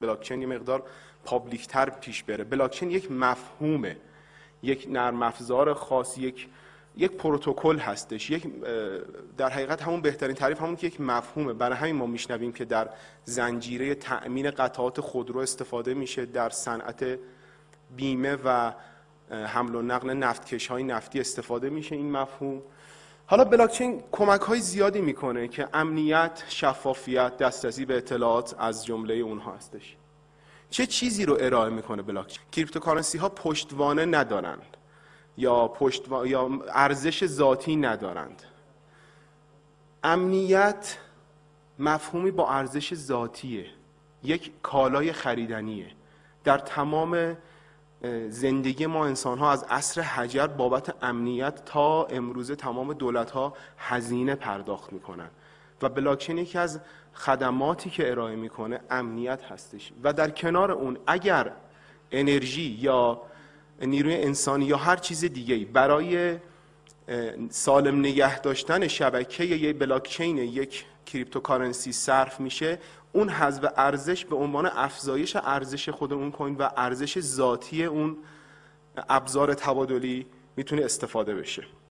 بلاکچین یه مقدار پابلیک تر پیش بره. بلاکچین یک مفهومه، یک نرم افزار خاص، یک پروتکل هستش، در حقیقت همون بهترین تعریف همون که یک مفهومه. برای همین ما میشنویم که در زنجیره تأمین قطعات خودرو استفاده میشه، در صنعت بیمه و حمل و نقل نفتکش‌های نفتی استفاده میشه این مفهوم. حالا بلاکچین کمک‌های زیادی میکنه که امنیت، شفافیت، دسترسی به اطلاعات از جمله اونها هستش. چه چیزی رو ارائه میکنه بلاکچین؟ کریپتوکارنسی ها پشتوانه ندارند یا ارزش ذاتی ندارند. امنیت مفهومی با ارزش ذاتیه، یک کالای خریدنیه. در تمام زندگی ما انسان ها از عصر حجر بابت امنیت تا امروزه تمام دولت ها هزینه پرداخت میکنن و بلاکچین یکی از خدماتی که ارائه میکنه امنیت هستش. و در کنار اون اگر انرژی یا نیروی انسانی یا هر چیز دیگه‌ای برای سالم نگه داشتن شبکه یک بلاکچین یک کریپتوکارنسی صرف میشه، اون حذف ارزش به عنوان افزایش ارزش خود اون کوین و ارزش ذاتی اون ابزار تبادلی میتونه استفاده بشه.